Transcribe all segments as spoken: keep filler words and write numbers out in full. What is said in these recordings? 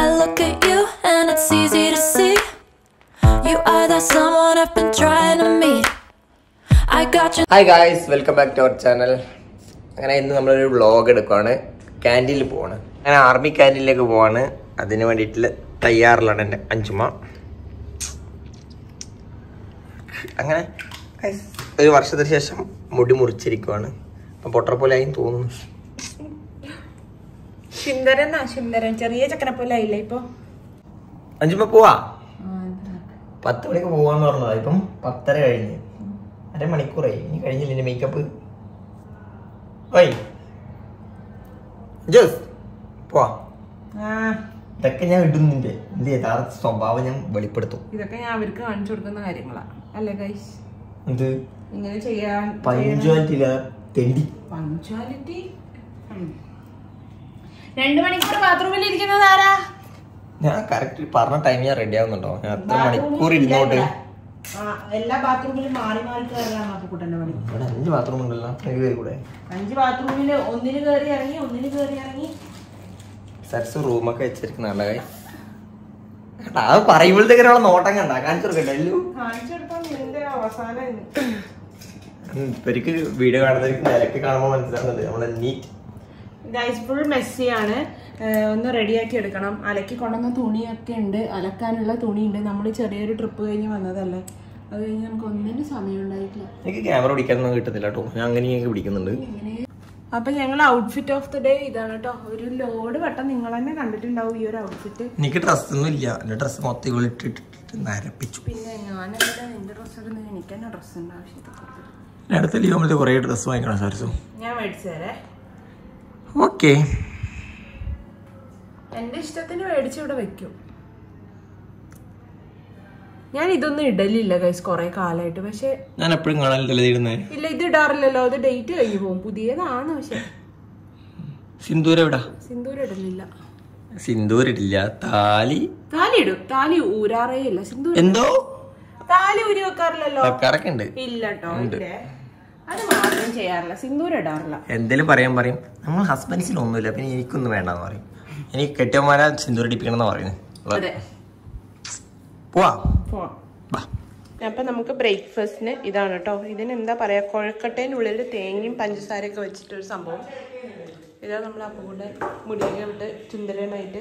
I look at you and it's easy to see you are that someone I've been trying to meet. I got you. Hi guys, welcome back to our channel. അങ്ങനെ ഇന്ന് നമ്മളൊരു vlog എടുക്കുകയാണ്. ക്യാൻറ്റീനിൽ പോവാണ്. അങ്ങനെ army ക്യാൻറ്റീനിലേക്ക് പോവാണ്. അതിന് വേണ്ടിയിട്ടുള്ള തയ്യാറിലാണ് എൻ്റെ അഞ്ചുമ്മ. അങ്ങനെ ഒരു വർഷത്തിന് ശേഷം മുടി മുറിച്ചിരിക്കുവാണ്. അപ്പം പൊട്ടറ പോലെ ആയി തോന്നുന്നു. ചെറിയ ചക്കനെ പോലെ ആയില്ലേ ഇപ്പൊ? അഞ്ചുമ്മ പോവാ, പത്ത് മണിക്ക് പോവാന്ന് പറഞ്ഞതാ. ഇപ്പം പത്തര കഴിഞ്ഞ് അരമണിക്കൂറായി. ഇനി കഴിഞ്ഞില്ല എൻ്റെ മേക്കപ്പ്. ഓയ് ജോസ് പോവാ. ഇതൊക്കെ ഞാൻ ഇടുന്നിന്റെ എന്റെ യഥാർത്ഥ സ്വഭാവം ഞാൻ വെളിപ്പെടുത്തും. ഇതൊക്കെ ഞാൻ അവർക്ക് കാണിച്ചു കൊടുക്കുന്ന കാര്യങ്ങളാ അല്ലേ ഗൈസ്? എന്ത് ഇങ്ങനെ ചെയ്യാൻ പഞ്ച്വാലിറ്റി തെണ്ടി പഞ്ച്വാലിറ്റി. രണ്ടു മണിക്കൂർ ബാത്റൂമിൽ ഇരിക്കുന്നത് ആരാ? ഞാൻ കറക്റ്റ് പറഞ്ഞ ടൈം ഞാൻ റെഡി ആവുന്നുണ്ടോ? ഞാൻ എത്ര മണിക്കൂർ ഇരുന്നോട്ട് എല്ലാ ബാത്റൂമിലും മാറി മാറി കയറാൻ കൂട്ടന്റെ പണി. ഇവിടെ അഞ്ച് ബാത്റൂം ഉണ്ടല്ലോ, കൂടെ അഞ്ച് ബാത്റൂമില് ഒന്നിന് കയറി ഇറങ്ങി ഒന്നിന് കയറി ഇറങ്ങി സരസ് റൂമൊക്കെ വെച്ചിരിക്കുന്ന നല്ല കാര്യം. അത് പറയുമ്പോഴത്തേക്കുള്ള നോട്ടം കണ്ട കാണിച്ചു കൊടുക്കണ്ടല്ലോ. അവസാനം ഇവർക്ക് വീഡിയോ കാണുന്നവർക്ക് നിലക്ക് കാണുമ്പോൾ മനസ്സിലാവുന്നത് നമ്മളെ നീറ്റ് ഗൈസ് ഫുൾ മെസ്സിയാണ്. ഒന്ന് റെഡിയാക്കി എടുക്കണം. അലക്കി കൊണ്ടുവന്ന തുണിയൊക്കെ ഉണ്ട്, അലക്കാനുള്ള തുണിയുണ്ട്. നമ്മൾ ചെറിയൊരു ട്രിപ്പ് കഴിഞ്ഞ് വന്നതല്ലേ, അത് കഴിഞ്ഞ് നമുക്ക് ഒന്നിനും സമയം ഉണ്ടായിട്ടില്ല. എനിക്ക് ക്യാമറ പിടിക്കാനൊന്നും കിട്ടുന്നില്ല കേട്ടോ, ഞാൻ അങ്ങനെയൊക്കെ പിടിക്കുന്നുണ്ട്. അപ്പൊ ഞങ്ങൾ ഔട്ട്ഫിറ്റ് ഓഫ് ദി ഡേ ഇതാണ് കേട്ടോ. ഒരു ലോഡ് വട്ടം നിങ്ങൾ തന്നെ കണ്ടിട്ടുണ്ടാവും ഈ ഒരു ഔട്ട്ഫിറ്റ്. എനിക്ക് ഡ്രസ് ഒന്നും ഇല്ല, എന്റെ ഡ്രസ് മൊത്തം ഇട്ടിട്ട് നരപ്പിച്ചു. പിന്നെ ഞാനെന്താ എന്റെ ഡ്രസ്സ് ഇടുന്നത്? എനിക്ക് തന്നെ ഡ്രസ്സിന്റെ ആവശ്യത്തെ അടുത്ത ലീവ് ആകുമ്പോഴത്തെ കുറെ ഡ്രസ് വാങ്ങിക്കണം സാരസു. ഞാൻ മേടിച്ചു തരേ. ഓക്കെ, എന്റെ ഇഷ്ടത്തിന് മേടിച്ച് ഇവിടെ വെക്കും. ഞാൻ ഇതൊന്നും ഇടലില്ല ഗൈസ് കൊറേ കാലമായിട്ട്. പക്ഷെ ഞാൻ എപ്പോഴും കാണാനില്ലല്ലോ ഇടുന്നേ. ഇല്ല, ഇത് ഇടാറില്ലല്ലോ, അത് ഡേറ്റ് കഴിഞ്ഞു പോകും. പുതിയതാണ്. പക്ഷെ സിന്ദൂര എവിടാ? സിന്ദൂര ഇടലില്ല. സിന്ദൂര ഇടില്ല. താലി താലി ഇടും. താലി ഊരാറേ ഇല്ല. സിന്ദൂര എന്തോ താലി ഊരി വെക്കാറില്ലല്ലോ. വെക്കാറൊക്കെ ഇല്ല കേട്ടോ, അത് മാത്രം ചെയ്യാറില്ല. സിന്ദൂര ഇടാറില്ല. എന്തേലും പറയാൻ പറയും, നമ്മൾ ഹസ്ബൻഡ്സിന് ഒന്നുമില്ല, പിന്നെ എനിക്കൊന്നും വേണ്ടെന്ന് പറയും. എനിക്ക് കെട്ടിയന്മാരെ സിന്ദൂര ഇടിപ്പിക്കണം എന്ന് പറയുന്നത്. പോവാ. അപ്പൊ നമുക്ക് ബ്രേക്ക്ഫാസ്റ്റിന് ഇതാണ് കേട്ടോ. ഇതിന് എന്താ പറയാ, കൊഴക്കട്ടേൻ്റെ ഉള്ളിൽ തേങ്ങയും പഞ്ചസാരയൊക്കെ വെച്ചിട്ടൊരു സംഭവം. ഇതാ നമ്മൾ അപ്പം കൂടെ മുടിയൊക്കെ വിട്ട് ചുന്ദരനായിട്ട്.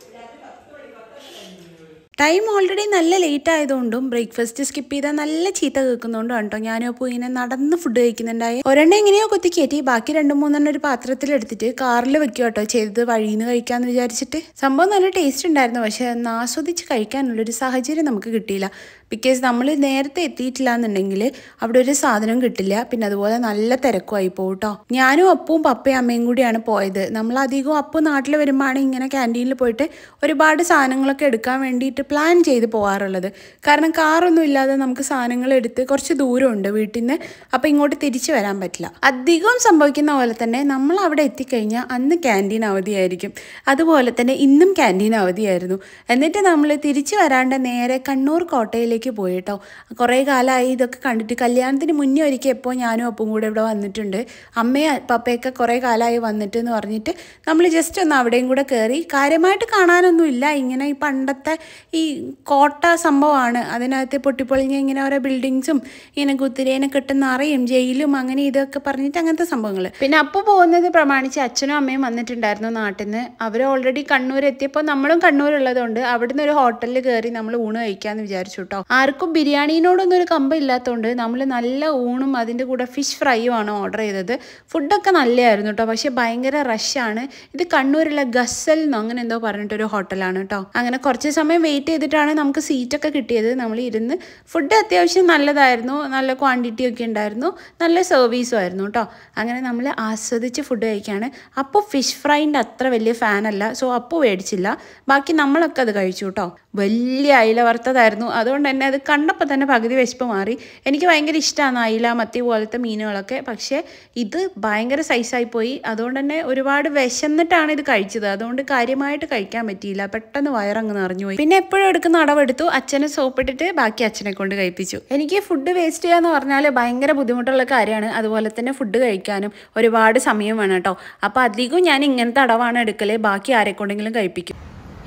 ടൈം ഓൾറെഡി നല്ല ലേറ്റ് ആയതുകൊണ്ടും ബ്രേക്ക്ഫാസ്റ്റ് സ്കിപ്പ് ചെയ്താൽ നല്ല ചീത്ത കേൾക്കുന്നതുകൊണ്ടും കേട്ടോ ഞാനും അപ്പോൾ ഇങ്ങനെ നടന്ന് ഫുഡ് കഴിക്കുന്നുണ്ടായി. ഒരെണ്ണം എങ്ങനെയോ കൊത്തി കയറ്റി ബാക്കി രണ്ട് മൂന്നെണ്ണം ഒരു പാത്രത്തിൽ എടുത്തിട്ട് കാറിൽ വെക്കുക കേട്ടോ ചെയ്തത്, വഴിയിൽ നിന്ന് കഴിക്കാമെന്ന് വിചാരിച്ചിട്ട്. സംഭവം നല്ല ടേസ്റ്റ് ഉണ്ടായിരുന്നു, പക്ഷെ ഒന്ന് ആസ്വദിച്ച് കഴിക്കാനുള്ളൊരു സാഹചര്യം നമുക്ക് കിട്ടിയില്ല. ബിക്കോസ് നമ്മൾ നേരത്തെ എത്തിയിട്ടില്ല എന്നുണ്ടെങ്കിൽ അവിടെ ഒരു സാധനം കിട്ടില്ല. പിന്നെ അതുപോലെ നല്ല തിരക്കുമായി പോകും കേട്ടോ. ഞാനും അപ്പവും പപ്പയും അമ്മയും കൂടിയാണ് പോയത്. നമ്മളധികം അപ്പു നാട്ടിൽ വരുമ്പോഴാണ് ഇങ്ങനെ ക്യാൻറ്റീനിൽ പോയിട്ട് ഒരുപാട് സാധനങ്ങളൊക്കെ എടുക്കാൻ വേണ്ടിയിട്ട് പ്ലാൻ ചെയ്ത് പോകാറുള്ളത്. കാരണം കാറൊന്നും ഇല്ലാതെ നമുക്ക് സാധനങ്ങൾ എടുത്ത് കുറച്ച് ദൂരമുണ്ട് വീട്ടിൽ നിന്ന്, അപ്പോൾ ഇങ്ങോട്ട് തിരിച്ചു വരാൻ പറ്റില്ല. അധികം സംഭവിക്കുന്ന പോലെ തന്നെ നമ്മൾ അവിടെ എത്തിക്കഴിഞ്ഞാൽ അന്ന് ക്യാൻറ്റീൻ അവധിയായിരിക്കും. അതുപോലെ തന്നെ ഇന്നും ക്യാൻറ്റീൻ അവധിയായിരുന്നു. എന്നിട്ട് നമ്മൾ തിരിച്ചു വരാണ്ട് നേരെ കണ്ണൂർ കോട്ടയിലേക്ക് പോയി കേട്ടോ. കുറേ കാലമായി ഇതൊക്കെ കണ്ടിട്ട്. കല്യാണത്തിന് മുന്നേ ഒരിക്കൽ എപ്പോൾ ഞാനും അപ്പം കൂടെ ഇവിടെ വന്നിട്ടുണ്ട്. അമ്മയും പപ്പയൊക്കെ കുറേ കാലമായി വന്നിട്ട് എന്ന് പറഞ്ഞിട്ട് നമ്മൾ ജസ്റ്റ് ഒന്ന് അവിടെയും കൂടെ കയറി. കാര്യമായിട്ട് കാണാനൊന്നുമില്ല, ഇങ്ങനെ ഈ പണ്ടത്തെ ഈ കോട്ട സംഭവമാണ്. അതിനകത്ത് പൊട്ടിപ്പൊളിഞ്ഞ ഇങ്ങനെ ഓരോ ബിൽഡിങ്സും ഇങ്ങനെ കുതിരേനെ കെട്ടുന്ന അറിയും ജയിലും അങ്ങനെ ഇതൊക്കെ പറഞ്ഞിട്ട് അങ്ങനത്തെ സംഭവങ്ങൾ. പിന്നെ അപ്പോൾ പോകുന്നത് പ്രമാണിച്ച് അച്ഛനും അമ്മയും വന്നിട്ടുണ്ടായിരുന്നു നാട്ടിൽ നിന്ന്. അവർ ഓൾറെഡി കണ്ണൂർ എത്തിയപ്പോൾ നമ്മളും കണ്ണൂരുള്ളതുകൊണ്ട് അവിടുന്ന് ഒരു ഹോട്ടലിൽ കയറി നമ്മൾ ഊണ് കഴിക്കാമെന്ന് വിചാരിച്ചു കേട്ടോ. ആർക്കും ബിരിയാണീനോടൊന്നും ഒരു കമ്പം ഇല്ലാത്തതുകൊണ്ട് നമ്മൾ നല്ല ഊണും അതിൻ്റെ കൂടെ ഫിഷ് ഫ്രൈയും ആണ് ഓർഡർ ചെയ്തത്. ഫുഡൊക്കെ നല്ലതായിരുന്നു കേട്ടോ, പക്ഷെ ഭയങ്കര റഷാണ്. ഇത് കണ്ണൂരിലെ ഗസൽ എന്നോ അങ്ങനെ എന്തോ പറഞ്ഞിട്ടൊരു ഹോട്ടലാണ് കേട്ടോ. അങ്ങനെ കുറച്ച് സമയം വെയിറ്റ് ചെയ്തിട്ടാണ് നമുക്ക് സീറ്റൊക്കെ കിട്ടിയത്. നമ്മൾ ഇരുന്ന് ഫുഡ് അത്യാവശ്യം നല്ലതായിരുന്നു, നല്ല ക്വാണ്ടിറ്റി ഒക്കെ ഉണ്ടായിരുന്നു, നല്ല സർവീസും ആയിരുന്നു കേട്ടോ. അങ്ങനെ നമ്മൾ ആസ്വദിച്ച് ഫുഡ് കഴിക്കുകയാണ്. അപ്പോൾ ഫിഷ് ഫ്രൈൻ്റെ അത്ര വലിയ ഫാനല്ല, സോ അപ്പോൾ മേടിച്ചില്ല. ബാക്കി നമ്മളൊക്കെ അത് കഴിച്ചു കേട്ടോ. വലിയ അയില വറുത്തതായിരുന്നു, അതുകൊണ്ട് തന്നെ അത് കണ്ടപ്പോൾ തന്നെ പകുതി വിശപ്പ് മാറി. എനിക്ക് ഭയങ്കര ഇഷ്ടമാണ് അയില മത്തി പോലത്തെ മീനുകളൊക്കെ, പക്ഷേ ഇത് ഭയങ്കര സൈസായി പോയി. അതുകൊണ്ട് തന്നെ ഒരുപാട് വിശന്നിട്ടാണ് ഇത് കഴിച്ചത്. അതുകൊണ്ട് കാര്യമായിട്ട് കഴിക്കാൻ പറ്റിയില്ല, പെട്ടെന്ന് വയറങ്ങ് നിറഞ്ഞു പോയി. പിന്നെ എപ്പോഴും എടുക്കുന്ന അടവെടുത്തു, അച്ഛനെ സോപ്പിട്ടിട്ട് ബാക്കി അച്ഛനെ കൊണ്ട് കഴിപ്പിച്ചു. എനിക്ക് ഫുഡ് വേസ്റ്റ് ചെയ്യാന്ന് പറഞ്ഞാൽ ഭയങ്കര ബുദ്ധിമുട്ടുള്ള കാര്യമാണ്. അതുപോലെ തന്നെ ഫുഡ് കഴിക്കാനും ഒരുപാട് സമയം വേണം കേട്ടോ. അപ്പോൾ അധികം ഞാൻ ഇങ്ങനത്തെ അടവാണ് എടുക്കല്, ബാക്കി ആരെക്കൊണ്ടെങ്കിലും കഴിപ്പിക്കും.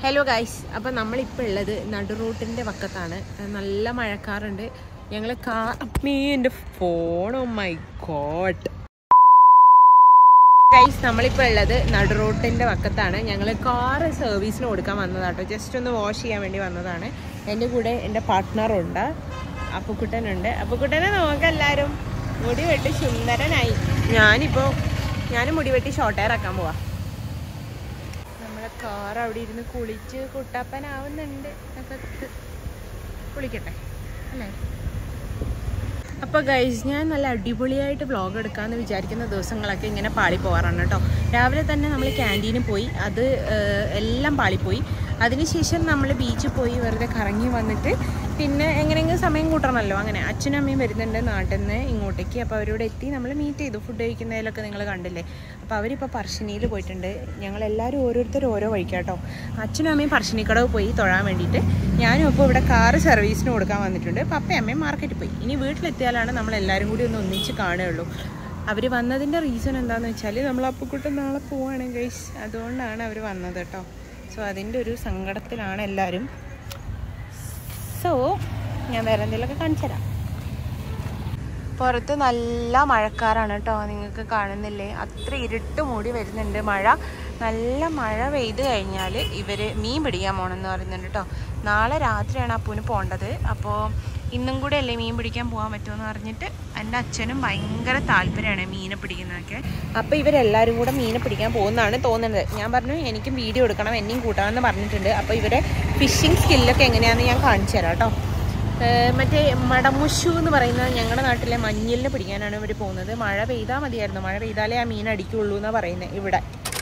ഹലോ ഗൈസ്, അപ്പം നമ്മളിപ്പോൾ ഉള്ളത് നടു റൂട്ടിൻ്റെ വക്കത്താണ്. നല്ല മഴക്കാറുണ്ട്. ഞങ്ങൾ കാർ എൻ്റെ phone oh my god guys, നമ്മളിപ്പോൾ ഉള്ളത് നടു റൂട്ടിൻ്റെ വക്കത്താണ്. ഞങ്ങൾ കാറ് സർവീസിന് കൊടുക്കാൻ വന്നതാട്ടോ. ജസ്റ്റ് ഒന്ന് വാഷ് ചെയ്യാൻ വേണ്ടി വന്നതാണ്. എൻ്റെ കൂടെ എൻ്റെ പാർട്ട്ണറുണ്ട്, അപ്പുക്കുട്ടനുണ്ട്. അപ്പുക്കുട്ടനെ നോക്കെല്ലാവരും മുടി വെട്ടി സുന്ദരനായി. ഞാനിപ്പോൾ ഞാനും മുടി വെട്ടി ഷോർട്ട് ഹെയർ ആക്കാൻ പോവാം. കാർ അവിടെ ഇരുന്ന് കുളിച്ച് കുട്ടാപ്പനാവുന്നുണ്ട്. അകത്ത് കുളിക്കട്ടെ അല്ലേ? അപ്പോൾ ഗൈസ്, ഞാൻ നല്ല അടിപൊളിയായിട്ട് വ്ളോഗ് എടുക്കാമെന്ന് വിചാരിക്കുന്ന ദിവസങ്ങളൊക്കെ ഇങ്ങനെ പാളി പോകാറാണ് കേട്ടോ. രാവിലെ തന്നെ നമ്മൾ ക്യാൻറ്റീനിൽ പോയി, അത് എല്ലാം പാളിപ്പോയി. അതിനുശേഷം നമ്മൾ ബീച്ചിൽ പോയി വെറുതെ കറങ്ങി വന്നിട്ട് പിന്നെ എങ്ങനെയെങ്കിലും സമയം കൂട്ടണമല്ലോ. അങ്ങനെ അച്ഛനും അമ്മയും വരുന്നുണ്ട് നാട്ടിൽ നിന്ന് ഇങ്ങോട്ടേക്ക്. അപ്പോൾ അവരോട് എത്തി നമ്മൾ മീറ്റ് ചെയ്തു. ഫുഡ് കഴിക്കുന്നതിലൊക്കെ നിങ്ങൾ കണ്ടില്ലേ. അപ്പോൾ അവരിപ്പോൾ പറശ്ശിനിയിൽ പോയിട്ടുണ്ട്. ഞങ്ങളെല്ലാവരും ഓരോരുത്തർ ഓരോ വഴിക്കാട്ടോ. അച്ഛനും അമ്മയും പറശ്ശിനിക്കടവ് പോയി തൊഴാൻ വേണ്ടിയിട്ട്. ഞാനും ഇപ്പോൾ ഇവിടെ കാറ് സർവീസിന് കൊടുക്കാൻ വന്നിട്ടുണ്ട്. പപ്പയും അമ്മയും മാർക്കറ്റിൽ പോയി. ഇനി വീട്ടിലെത്തിയാലാണ് നമ്മളെല്ലാവരും കൂടി ഒന്ന് ഒന്നിച്ച് കാണുകയുള്ളൂ. അവർ വന്നതിൻ്റെ റീസൺ എന്താണെന്ന് വെച്ചാൽ നമ്മൾ അപ്പുക്കുട്ടൻ നാളെ പോവുകയാണ് ഗൈസ്. അതുകൊണ്ടാണ് അവർ വന്നത് കേട്ടോ. സോ അതിൻ്റെ ഒരു സങ്കടത്തിലാണ് എല്ലാവരും. സോ ഞാൻ വേറെ എന്തെങ്കിലുമൊക്കെ കാണിച്ചു തരാം. പുറത്ത് നല്ല മഴക്കാറാണ് കേട്ടോ. നിങ്ങൾക്ക് കാണുന്നില്ലേ, അത്ര ഇരുട്ട് മൂടി വരുന്നുണ്ട് മഴ. നല്ല മഴ പെയ്ത് കഴിഞ്ഞാൽ ഇവർ മീൻ പിടിക്കാൻ പോകണമെന്ന് പറയുന്നുണ്ട് കേട്ടോ. നാളെ രാത്രിയാണ് അപ്പൂന് പോകേണ്ടത്. അപ്പോൾ ഇന്നും കൂടെ അല്ലേ മീൻ പിടിക്കാൻ പോകാൻ പറ്റുമെന്ന് പറഞ്ഞിട്ട് എൻ്റെ അച്ഛനും ഭയങ്കര താല്പര്യമാണ് മീനെ പിടിക്കുന്നതൊക്കെ. അപ്പോൾ ഇവരെല്ലാവരും കൂടെ മീനെ പിടിക്കാൻ പോകുന്നതാണ് തോന്നുന്നത്. ഞാൻ പറഞ്ഞു എനിക്കും വീഡിയോ എടുക്കണം, എന്നെയും കൂട്ടാമെന്ന് പറഞ്ഞിട്ടുണ്ട്. അപ്പോൾ ഇവരെ ഫിഷിംഗ് സ്കില്ലൊക്കെ എങ്ങനെയാണെന്ന് ഞാൻ കാണിച്ചു തരാം കേട്ടോ. മറ്റേ മടമുഷു എന്ന് പറയുന്നത് ഞങ്ങളുടെ നാട്ടിലെ മഞ്ഞളിനെ പിടിക്കാനാണ് ഇവർ പോകുന്നത്. മഴ പെയ്താൽ മതിയായിരുന്നു, മഴ പെയ്താലേ ആ മീൻ അടിക്കുള്ളൂ എന്നാണ് പറയുന്നത് ഇവിടെ.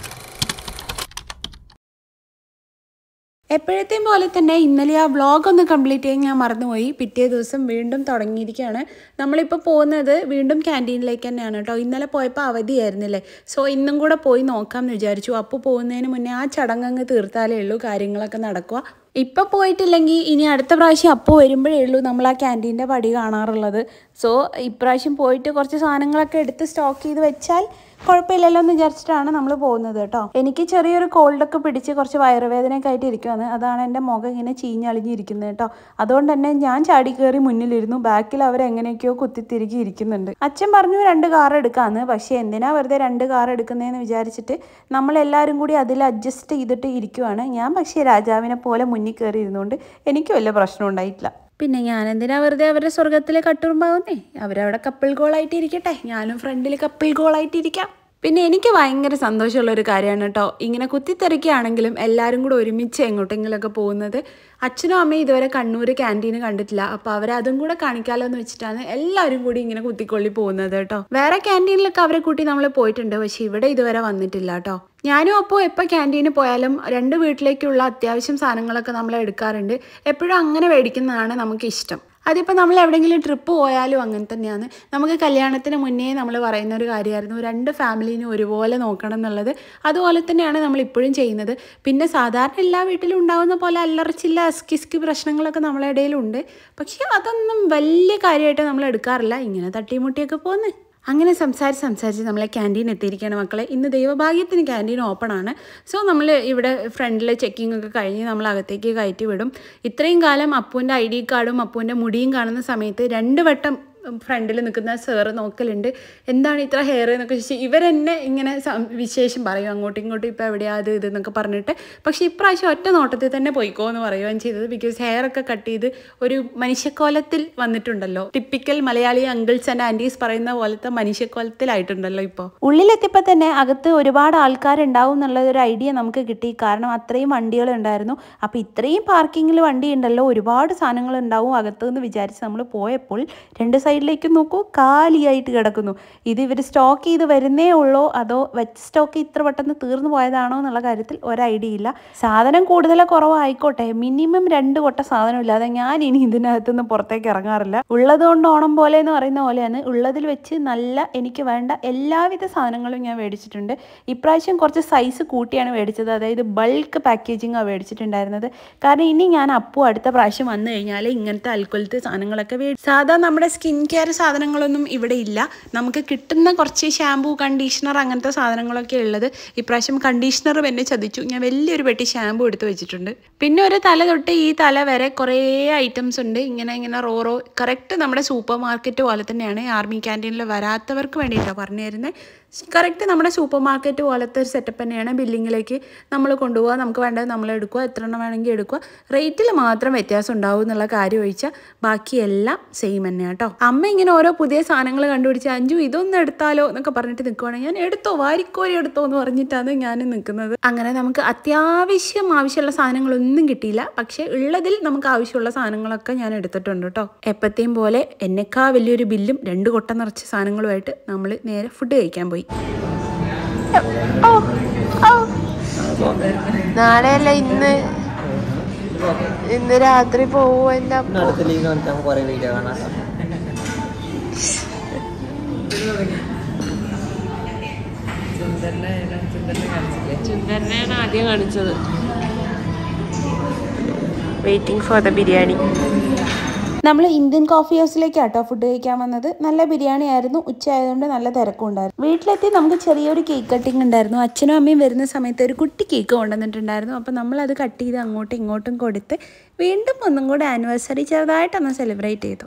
എപ്പോഴത്തെയും പോലെ തന്നെ ഇന്നലെ ആ വ്ളോഗ് ഒന്ന് കംപ്ലീറ്റ് ചെയ്യാൻ ഞാൻ മറന്നുപോയി. പിറ്റേ ദിവസം വീണ്ടും തുടങ്ങിയിരിക്കുകയാണ്. നമ്മളിപ്പോൾ പോകുന്നത് വീണ്ടും ക്യാൻറ്റീനിലേക്ക് തന്നെയാണ് കേട്ടോ. ഇന്നലെ പോയപ്പോൾ അവധിയായിരുന്നില്ലേ. സോ ഇന്നും കൂടെ പോയി നോക്കാമെന്ന് വിചാരിച്ചു. അപ്പോൾ പോകുന്നതിന് മുന്നേ ആ ചടങ്ങങ്ങ് തീർത്താലേ ഉള്ളൂ കാര്യങ്ങളൊക്കെ നടക്കുക. ഇപ്പം പോയിട്ടില്ലെങ്കിൽ ഇനി അടുത്ത പ്രാവശ്യം അപ്പോൾ വരുമ്പോഴേ ഉള്ളൂ നമ്മൾ ആ ക്യാൻറ്റീൻ്റെ പടി കാണാറുള്ളത്. സോ ഇപ്രാവശ്യം പോയിട്ട് കുറച്ച് സാധനങ്ങളൊക്കെ എടുത്ത് സ്റ്റോക്ക് ചെയ്ത് വെച്ചാൽ കുഴപ്പമില്ലല്ലോ എന്ന് വിചാരിച്ചിട്ടാണ് നമ്മൾ പോകുന്നത് കേട്ടോ. എനിക്ക് ചെറിയൊരു കോൾഡൊക്കെ പിടിച്ച് കുറച്ച് വയറുവേദനയൊക്കെ ആയിട്ട് ഇരിക്കുവാണ്. അതാണ് എൻ്റെ മുഖം ഇങ്ങനെ ചീഞ്ഞളിഞ്ഞിരിക്കുന്നത് കേട്ടോ. അതുകൊണ്ട് തന്നെ ഞാൻ ചാടി കയറി മുന്നിലിരുന്നു. ബാക്കിൽ അവരെങ്ങനെയൊക്കെയോ കുത്തിത്തിരികി ഇരിക്കുന്നുണ്ട്. അച്ഛൻ പറഞ്ഞു രണ്ട് കാർ എടുക്കാമെന്ന്. പക്ഷേ എന്തിനാ വെറുതെ രണ്ട് കാർ എടുക്കുന്നതെന്ന് വിചാരിച്ചിട്ട് നമ്മളെല്ലാവരും കൂടി അതിൽ അഡ്ജസ്റ്റ് ചെയ്തിട്ട് ഇരിക്കുവാണ്. ഞാൻ പക്ഷേ രാജാവിനെ പോലെ മുന്നിൽ കയറി ഇരുന്നുകൊണ്ട് എനിക്ക് വലിയ പ്രശ്നം ഉണ്ടായിട്ടില്ല. പിന്നെ ഞാൻ എന്തിനാ വെറുതെ അവരുടെ സ്വർഗത്തിലെ കട്ടുറുമ്പാവുന്നേ. അവരവിടെ കപ്പിൾ ഗോളായിട്ട് ഇരിക്കട്ടെ, ഞാനും ഫ്രണ്ടിൽ കപ്പിൾ ഗോളായിട്ട് ഇരിക്കാം. പിന്നെ എനിക്ക് ഭയങ്കര സന്തോഷമുള്ളൊരു കാര്യമാണ് കേട്ടോ ഇങ്ങനെ കുത്തിത്തിരക്കുകയാണെങ്കിലും എല്ലാവരും കൂടെ ഒരുമിച്ച് എങ്ങോട്ടെങ്കിലുമൊക്കെ പോകുന്നത്. അച്ഛനും അമ്മയും ഇതുവരെ കണ്ണൂർ ക്യാൻറ്റീന് കണ്ടിട്ടില്ല. അപ്പോൾ അവരതും കൂടെ കാണിക്കാമല്ലോ എന്ന് വെച്ചിട്ടാണ് എല്ലാവരും കൂടി ഇങ്ങനെ കുത്തിക്കൊള്ളി പോകുന്നത് കേട്ടോ. വേറെ ക്യാൻറ്റീനിലൊക്കെ അവരെ കൂട്ടി നമ്മൾ പോയിട്ടുണ്ട്, പക്ഷേ ഇവിടെ ഇതുവരെ വന്നിട്ടില്ല കേട്ടോ. ഞാനും അപ്പോൾ എപ്പോൾ ക്യാൻറ്റീന് പോയാലും രണ്ട് വീട്ടിലേക്കുള്ള അത്യാവശ്യം സാധനങ്ങളൊക്കെ നമ്മൾ എടുക്കാറുണ്ട്. എപ്പോഴും അങ്ങനെ മേടിക്കുന്നതാണ് നമുക്കിഷ്ടം. അതിപ്പോൾ നമ്മൾ എവിടെയെങ്കിലും ട്രിപ്പ് പോയാലും അങ്ങനെ തന്നെയാണ്. നമുക്ക് കല്യാണത്തിന് മുന്നേ നമ്മൾ പറയുന്ന ഒരു കാര്യമായിരുന്നു രണ്ട് ഫാമിലീനെ ഒരുപോലെ നോക്കണം എന്നുള്ളത്. അതുപോലെ തന്നെയാണ് നമ്മൾ ഇപ്പോഴും ചെയ്യുന്നത്. പിന്നെ സാധാരണ എല്ലാ വീട്ടിലും ഉണ്ടാകുന്ന പോലെ അല്ലറച്ചില്ല അസ്കിസ്കി പ്രശ്നങ്ങളൊക്കെ നമ്മളെ ഇടയിലുണ്ട്. പക്ഷേ അതൊന്നും വലിയ കാര്യമായിട്ട് നമ്മൾ എടുക്കാറില്ല. ഇങ്ങനെ തട്ടിമുട്ടിയൊക്കെ പോകുന്നത്. അങ്ങനെ സംസാരിച്ച് സംസാരിച്ച് നമ്മളെ ക്യാൻറ്റീൻ എത്തിയിരിക്കുകയാണ് മക്കളെ. ഇന്ന് ദൈവഭാഗ്യത്തിന് ക്യാൻറ്റീൻ ഓപ്പൺ ആണ്. സോ നമ്മൾ ഇവിടെ ഫ്രണ്ടിൽ ചെക്കിംഗ് ഒക്കെ കഴിഞ്ഞ് നമ്മൾ അകത്തേക്ക് കയറ്റി വിടും. ഇത്രയും കാലം അപ്പൂൻ്റെ ഐ ഡി കാർഡും അപ്പൂൻ്റെ മുടിയും കാണുന്ന സമയത്ത് രണ്ട് വട്ടം ഫ്രണ്ടിൽ നിൽക്കുന്ന സാറ് നോക്കലുണ്ട്, എന്താണ് ഇത്ര ഹെയർ എന്നൊക്കെ ചോദിച്ചാൽ ഇവരെന്നെ ഇങ്ങനെ വിശേഷം പറയും അങ്ങോട്ടും ഇങ്ങോട്ടും ഇപ്പോൾ എവിടെയാ അത് ഇത് എന്നൊക്കെ പറഞ്ഞിട്ട്. പക്ഷേ ഇപ്രാവശ്യം ഒറ്റ നോട്ടത്തിൽ തന്നെ പോയിക്കോ എന്ന് പറയുകയും ചെയ്തത്. ബിക്കോസ് ഹെയർ ഒക്കെ കട്ട് ചെയ്ത് ഒരു മനുഷ്യക്കോലത്തിൽ വന്നിട്ടുണ്ടല്ലോ. Typical Malayali uncles and aunties പറയുന്ന പോലത്തെ മനുഷ്യക്കോലത്തിലായിട്ടുണ്ടല്ലോ ഇപ്പോൾ. ഉള്ളിലെത്തിയപ്പോൾ തന്നെ അകത്ത് ഒരുപാട് ആൾക്കാരുണ്ടാവും എന്നുള്ളൊരു ഐഡിയ നമുക്ക് കിട്ടി. കാരണം അത്രയും വണ്ടികളുണ്ടായിരുന്നു. അപ്പോൾ ഇത്രയും പാർക്കിങ്ങിൽ വണ്ടി ഉണ്ടല്ലോ, ഒരുപാട് സാധനങ്ങൾ ഉണ്ടാവും അകത്ത് എന്ന് വിചാരിച്ച് നമ്മൾ പോയപ്പോൾ രണ്ട് സൈഡിലേക്ക് നോക്കൂ, കാലിയായിട്ട് കിടക്കുന്നു. ഇത് ഇവർ സ്റ്റോക്ക് ചെയ്ത് വരുന്നേ ഉള്ളോ അതോ വെച്ച് സ്റ്റോക്ക് ഇത്ര പെട്ടെന്ന് തീർന്നു പോയതാണോ എന്നുള്ള കാര്യത്തിൽ ഒരു ഐഡിയ ഇല്ല. സാധനം കൂടുതലോ കുറവായിക്കോട്ടെ, മിനിമം രണ്ട് കൊട്ട സാധനം ഇല്ലാതെ ഞാൻ ഇനി ഇതിനകത്തുനിന്ന് പുറത്തേക്ക് ഇറങ്ങാറില്ല. ഉള്ളത് കൊണ്ട് ഓണം പോലെ എന്ന് പറയുന്ന പോലെയാണ്. ഉള്ളതിൽ വെച്ച് നല്ല എനിക്ക് വേണ്ട എല്ലാവിധ സാധനങ്ങളും ഞാൻ മേടിച്ചിട്ടുണ്ട്. ഇപ്രാവശ്യം കുറച്ച് സൈസ് കൂട്ടിയാണ് മേടിച്ചത്. അതായത് ബൾക്ക് പാക്കേജിങ്ങാണ് മേടിച്ചിട്ടുണ്ടായിരുന്നത്. കാരണം ഇനി ഞാൻ അപ്പോൾ അടുത്ത പ്രാവശ്യം വന്നു കഴിഞ്ഞാൽ ഇങ്ങനത്തെ അൽക്കൊലത്തെ സാധനങ്ങളൊക്കെ മേടിച്ചു. സാധാ നമ്മുടെ സ്കിൻ കെയർ സാധനങ്ങളൊന്നും ഇവിടെ ഇല്ല. നമുക്ക് കിട്ടുന്ന കുറച്ച് ഷാമ്പൂ, കണ്ടീഷണർ അങ്ങനത്തെ സാധനങ്ങളൊക്കെ ഉള്ളത്. ഇപ്രാവശ്യം കണ്ടീഷണറും എന്നെ ചതിച്ചു. ഞാൻ വലിയൊരു പെട്ടി ഷാമ്പൂ എടുത്ത് വെച്ചിട്ടുണ്ട്. പിന്നെ ഒരു തല തൊട്ട് ഈ തല വരെ കുറേ ഐറ്റംസ് ഉണ്ട്. ഇങ്ങനെ ഇങ്ങനെ റോ റോ കറക്റ്റ് നമ്മുടെ സൂപ്പർ മാർക്കറ്റ് പോലെ തന്നെയാണ്. ആർമി ക്യാൻറ്റീനിൽ വരാത്തവർക്ക് വേണ്ടിയിട്ടാണ് പറഞ്ഞു തരുന്നത്. കറക്റ്റ് നമ്മുടെ സൂപ്പർ മാർക്കറ്റ് പോലത്തെ ഒരു സെറ്റപ്പ് തന്നെയാണ്. ബില്ലിങ്ങിലേക്ക് നമ്മൾ കൊണ്ടുപോകുക, നമുക്ക് വേണ്ടത് നമ്മൾ എടുക്കുക, എത്ര എണ്ണം വേണമെങ്കിൽ എടുക്കുക. റേറ്റിൽ മാത്രം വ്യത്യാസം ഉണ്ടാവും എന്നുള്ള കാര്യം ഒഴിച്ചാൽ ബാക്കിയെല്ലാം സെയിം തന്നെയാണ് കേട്ടോ. അമ്മ ഇങ്ങനെ ഓരോ പുതിയ സാധനങ്ങൾ കണ്ടുപിടിച്ച് അഞ്ചു ഇതൊന്നും എടുത്താലോ എന്നൊക്കെ പറഞ്ഞിട്ട് നിൽക്കുവാണെങ്കിൽ ഞാൻ എടുത്തോ, വാരിക്കോരി എടുത്തോ എന്ന് പറഞ്ഞിട്ടാണ് ഞാൻ നിൽക്കുന്നത്. അങ്ങനെ നമുക്ക് അത്യാവശ്യം ആവശ്യമുള്ള സാധനങ്ങളൊന്നും കിട്ടിയില്ല. പക്ഷേ ഉള്ളതിൽ നമുക്ക് ആവശ്യമുള്ള സാധനങ്ങളൊക്കെ ഞാൻ എടുത്തിട്ടുണ്ട് കേട്ടോ. എപ്പോഴത്തെയും പോലെ എന്നെക്കാ വലിയൊരു ബില്ലും രണ്ട് കൊട്ട നിറച്ച സാധനങ്ങളുമായിട്ട് നമ്മൾ നേരെ ഫുഡ് കഴിക്കാൻ പോയി. നാളെയല്ല ഇന്ന് ഇന്ന് രാത്രി പോവും. എന്റെ ചുന്ദരനെയാണ് ആദ്യം കാണിച്ചത്. Waiting for the biryani. നമ്മൾ ഇന്ത്യൻ കോഫി ഹൗസിലേക്കാണ് കേട്ടോ ഫുഡ് കഴിക്കാൻ വന്നത്. നല്ല ബിരിയാണി ആയിരുന്നു. ഉച്ച ആയതുകൊണ്ട് നല്ല തിരക്കും ഉണ്ടായിരുന്നു. വീട്ടിലെത്തി നമുക്ക് ചെറിയൊരു കേക്ക് കട്ടിങ് ഉണ്ടായിരുന്നു. അച്ഛനും അമ്മയും വരുന്ന സമയത്ത് ഒരു കുട്ടി കേക്ക് കൊണ്ടുവന്നിട്ടുണ്ടായിരുന്നു. അപ്പം നമ്മളത് കട്ട് ചെയ്ത് അങ്ങോട്ടും ഇങ്ങോട്ടും കൊടുത്ത് വീണ്ടും ഒന്നും കൂടെ ആനിവേഴ്സറി ചെറുതായിട്ടൊന്ന് സെലിബ്രേറ്റ് ചെയ്തു.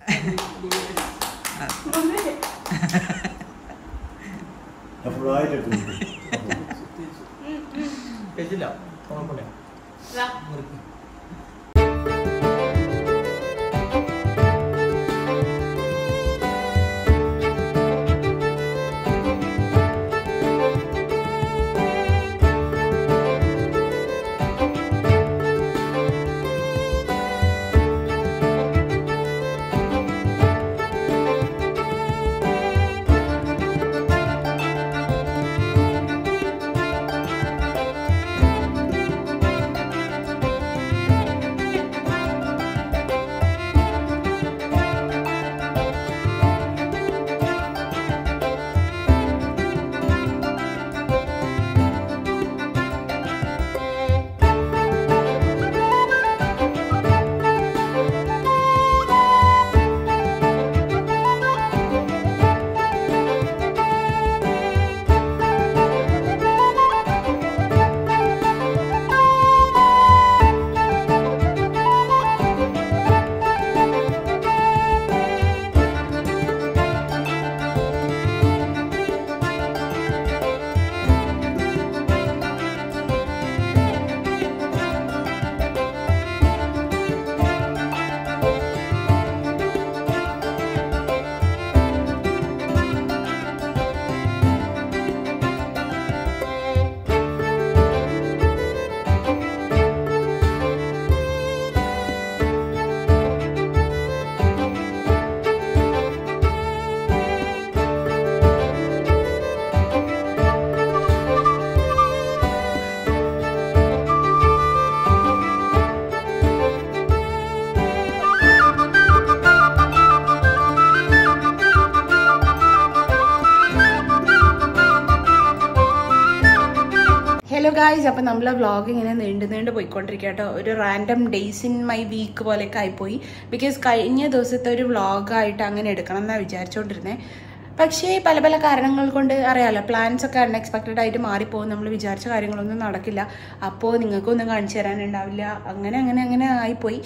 ഹലോ ഗായ്സ്, അപ്പം നമ്മളെ വ്ളോഗ് ഇങ്ങനെ നീണ്ടു നീണ്ട് പോയിക്കൊണ്ടിരിക്കുക കേട്ടോ. ഒരു random days in my week പോലെയൊക്കെ ആയിപ്പോയി. ബിക്കോസ് കഴിഞ്ഞ ദിവസത്തെ ഒരു വ്ളോഗായിട്ട് അങ്ങനെ എടുക്കണം എന്നാണ് വിചാരിച്ചുകൊണ്ടിരുന്നത്. പക്ഷേ പല പല കാരണങ്ങൾ കൊണ്ട് അറിയാമല്ലോ, പ്ലാൻസ് ഒക്കെ അൺഎക്സ്പെക്റ്റഡ് ആയിട്ട് മാറിപ്പോകും. നമ്മൾ വിചാരിച്ച കാര്യങ്ങളൊന്നും നടക്കില്ല. അപ്പോൾ നിങ്ങൾക്കൊന്നും കാണിച്ചു തരാനുണ്ടാവില്ല. അങ്ങനെ അങ്ങനെ അങ്ങനെ ആയിപ്പോയി.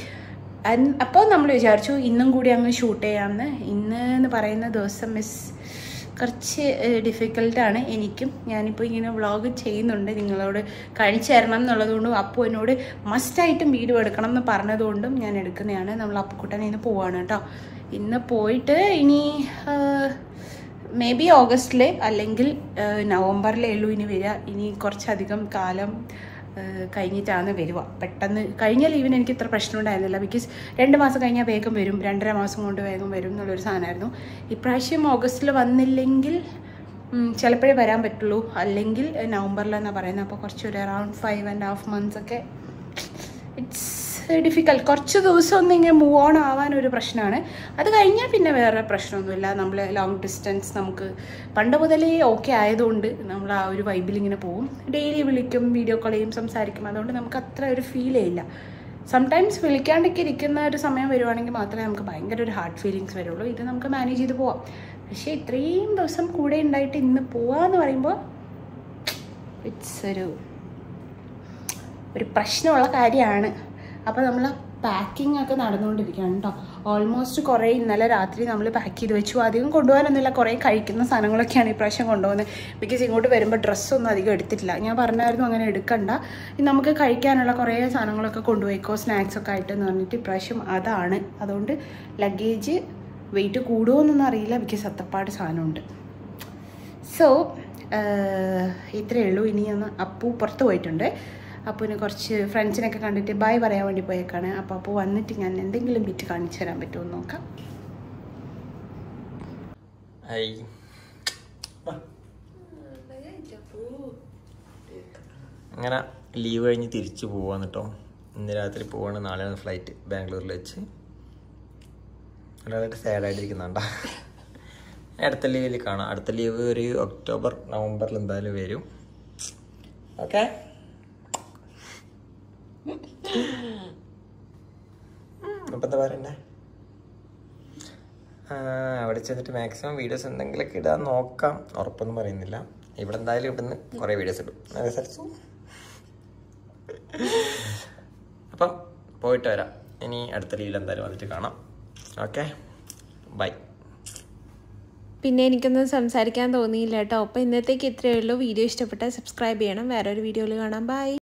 അപ്പോൾ നമ്മൾ വിചാരിച്ചു ഇന്നും കൂടി അങ്ങ് ഷൂട്ട് ചെയ്യാമെന്ന്. ഇന്ന് എന്ന് പറയുന്ന ദിവസം മിസ് കുറച്ച് ഡിഫിക്കൽട്ടാണ് എനിക്കും. ഞാനിപ്പോൾ ഇങ്ങനെ വ്ളോഗ് ചെയ്യുന്നുണ്ട്, നിങ്ങളോട് കാണിച്ചു തരണം എന്നുള്ളതുകൊണ്ടും അപ്പോൾ എന്നോട് മസ്റ്റായിട്ടും വീഡിയോ എടുക്കണം എന്ന് പറഞ്ഞതുകൊണ്ടും ഞാൻ എടുക്കുന്നതാണ്. നമ്മൾ അപ്പുക്കുട്ടൻ ഇന്ന് പോവാണ് കേട്ടോ. ഇന്ന് പോയിട്ട് ഇനി മേ ബി ഓഗസ്റ്റിൽ അല്ലെങ്കിൽ നവംബറിലേ ഉള്ളൂ ഇനി വരിക. ഇനി കുറച്ചധികം കാലം കഴിഞ്ഞിട്ടാണ് വരുക. പെട്ടെന്ന് കഴിഞ്ഞ ലീവിന് എനിക്ക് ഇത്ര പ്രശ്നം ഉണ്ടായിരുന്നില്ല. ബിക്കോസ് രണ്ട് മാസം കഴിഞ്ഞാൽ വേഗം വരും, രണ്ടര മാസം കൊണ്ട് വേഗം വരും എന്നുള്ളൊരു സാധനമായിരുന്നു. ഇപ്രാവശ്യം ഓഗസ്റ്റിൽ വന്നില്ലെങ്കിൽ ചിലപ്പോഴേ വരാൻ പറ്റുള്ളൂ, അല്ലെങ്കിൽ നവംബറിലെന്നാണ് പറയുന്നത്. അപ്പോൾ കുറച്ചൊരു around five and half months ഒക്കെ ഇറ്റ്സ് ഡിഫിക്കൽട്ട്. കുറച്ച് ദിവസം ഒന്ന് ഇങ്ങനെ മൂവ് ഓൺ ആവാൻ ഒരു പ്രശ്നമാണ്. അത് കഴിഞ്ഞാൽ പിന്നെ വേറെ പ്രശ്നമൊന്നുമില്ല. നമ്മൾ ലോങ് ഡിസ്റ്റൻസ് നമുക്ക് പണ്ട് മുതലേ ഓക്കെ ആയതുകൊണ്ട് നമ്മൾ ആ ഒരു വൈബിൽ ഇങ്ങനെ പോവും. ഡെയിലി വിളിക്കും, വീഡിയോ കോൾ ചെയ്യും, സംസാരിക്കും. അതുകൊണ്ട് നമുക്ക് അത്ര ഒരു ഫീൽ ചെയ്യില്ല. സംടൈംസ് വിളിക്കാണ്ടൊക്കെ ഇരിക്കുന്ന ഒരു സമയം വരുവാണെങ്കിൽ മാത്രമേ നമുക്ക് ഭയങ്കര ഒരു ഹാർഡ് ഫീലിങ്സ് വരുള്ളൂ. ഇത് നമുക്ക് മാനേജ് ചെയ്ത് പോവാം. പക്ഷേ ഇത്രയും ദിവസം കൂടെ ഉണ്ടായിട്ട് ഇന്ന് പോവാന്ന് പറയുമ്പോൾ ഇറ്റ്സ് ഒരു ഒരു പ്രശ്നമുള്ള കാര്യമാണ്. അപ്പോൾ നമ്മൾ പാക്കിംഗ് ഒക്കെ നടന്നുകൊണ്ടിരിക്കുകയാണ് കേട്ടോ. ഓൾമോസ്റ്റ് കുറേ ഇന്നലെ രാത്രി നമ്മൾ പാക്ക് ചെയ്ത് വെച്ചു. അധികം കൊണ്ടുപോകാനൊന്നുമില്ല, കുറേ കഴിക്കുന്ന സാധനങ്ങളൊക്കെയാണ് ഇപ്രാവശ്യം കൊണ്ടുപോകുന്നത്. ബിക്കോസ് ഇങ്ങോട്ട് വരുമ്പോൾ ഡ്രസ്സൊന്നും അധികം എടുത്തിട്ടില്ല. ഞാൻ പറഞ്ഞായിരുന്നു അങ്ങനെ എടുക്കണ്ട, നമുക്ക് കഴിക്കാനുള്ള കുറേ സാധനങ്ങളൊക്കെ കൊണ്ടുപോയിക്കോ സ്നാക്സൊക്കെ ആയിട്ട് എന്ന് പറഞ്ഞിട്ട് ഇപ്രാവശ്യം അതാണ്. അതുകൊണ്ട് ലഗേജ് വെയിറ്റ് കൂടുമോ എന്നൊന്നും അറിയില്ല, ബിക്കോസ് അത്തപ്പാട് സാധനമുണ്ട്. സോ ഇത്രയേ ഉള്ളൂ. ഇനി ഒന്ന് അപ്പു പുറത്ത് പോയിട്ടുണ്ട്. അപ്പൂന് കുറച്ച് ഫ്രണ്ട്സിനൊക്കെ കണ്ടിട്ട് ബൈ പറയാൻ വേണ്ടി പോയേക്കാണ്. അപ്പോൾ അപ്പോൾ വന്നിട്ട് ഞാൻ എന്തെങ്കിലും ബിറ്റ് കാണിച്ചു തരാൻ പറ്റുമോ എന്ന് നോക്കാം. അങ്ങനെ ലീവ് കഴിഞ്ഞ് തിരിച്ചു പോവാന്ന് കേട്ടോ. ഇന്ന് രാത്രി പോവാണ്, നാളെയാണ് ഫ്ലൈറ്റ് ബാംഗ്ലൂരിൽ വെച്ച്. നല്ലതായിട്ട് സാഡായിട്ടിരിക്കുന്നുണ്ടാ. അടുത്ത ലീവിൽ കാണാം. അടുത്ത ലീവ് ഒരു ഒക്ടോബർ നവംബറിൽ എന്തായാലും വരും. ഓക്കെ, അപ്പം എന്താ പറയണ്ടേ? അവിടെ ചെന്നിട്ട് മാക്സിമം വീഡിയോസ് എന്തെങ്കിലുമൊക്കെ ഇടാൻ നോക്കാം. ഉറപ്പൊന്നും പറയുന്നില്ല. ഇവിടെ എന്തായാലും ഇവിടുന്ന് കുറേ വീഡിയോസ് ഇടും അതനുസരിച്ചു. അപ്പം പോയിട്ട് വരാം. ഇനി അടുത്ത ലീവിൽ എന്തായാലും വന്നിട്ട് കാണാം. Okay, bye. പിന്നെ എനിക്കൊന്നും സംസാരിക്കാൻ തോന്നിയില്ല കേട്ടോ. അപ്പോൾ ഇന്നത്തേക്ക് ഇത്രയേ ഉള്ളൂ. വീഡിയോ ഇഷ്ടപ്പെട്ടാൽ സബ്സ്ക്രൈബ് ചെയ്യണം. വേറൊരു വീഡിയോയിൽ കാണാം. ബൈ.